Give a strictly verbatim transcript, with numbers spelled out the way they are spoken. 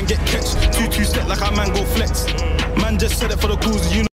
man get catch. Two two step like a man go flex. Man just said it for the cause, you know.